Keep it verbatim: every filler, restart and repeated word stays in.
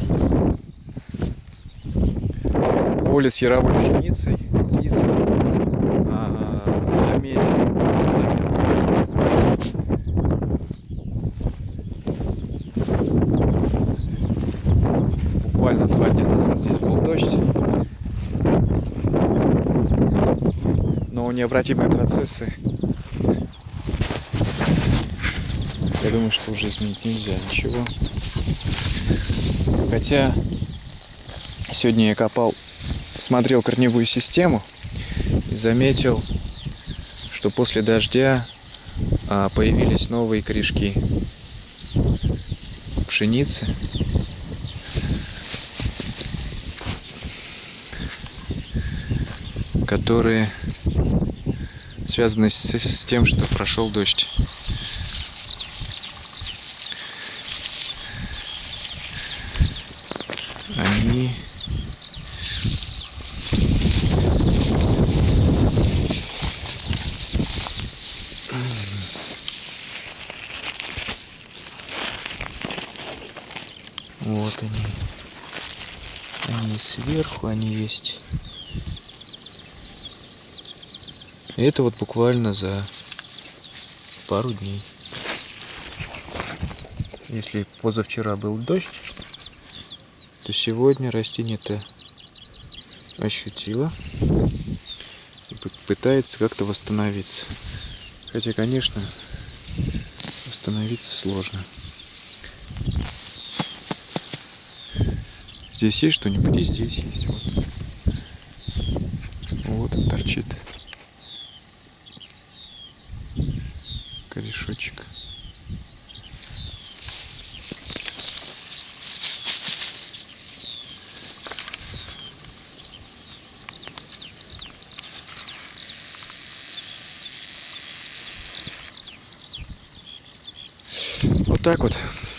Поле с яровой пшеницей. Лиза а, заметил, заметил. Буквально два дня назад здесь был дождь. Но необратимые процессы, я думаю, что уже изменить нельзя ничего. Хотя сегодня я копал, смотрел корневую систему и заметил, что после дождя а, появились новые корешки пшеницы. Которые связаны с, с тем, что прошел дождь. Они вот они. Они сверху, они есть. И это вот буквально за пару дней. Если позавчера был дождь, то сегодня растение-то ощутило и пытается как-то восстановиться. Хотя, конечно, восстановиться сложно. Здесь есть что-нибудь? И здесь есть. Вот, вот он торчит. Корешочек. Вот так вот.